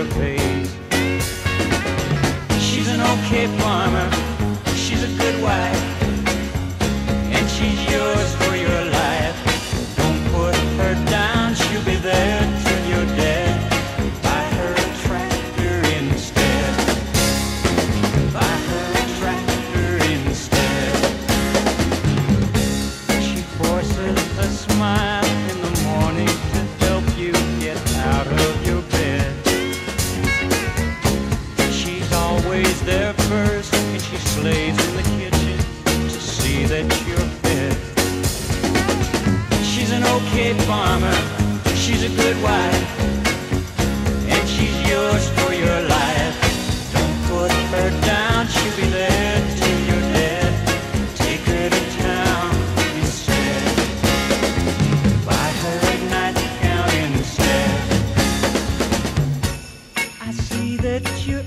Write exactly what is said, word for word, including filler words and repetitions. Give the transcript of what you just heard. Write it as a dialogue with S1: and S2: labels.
S1: pays. She's an okay farmer, she's a good wife, and she's yours for your life. Don't put her down, she'll be there till you're dead. Buy her a tractor instead. Buy her a tractor instead. She forces a smile in the morning to help you get out of your bed. She's always there first, and she slays in the kitchen to see that you're fed. She's an okay farmer, she's a good wife, and she's yours for your life. Don't put her down, she'll be there till you're dead. Take her to town instead. Buy her a nightgown instead. I see that you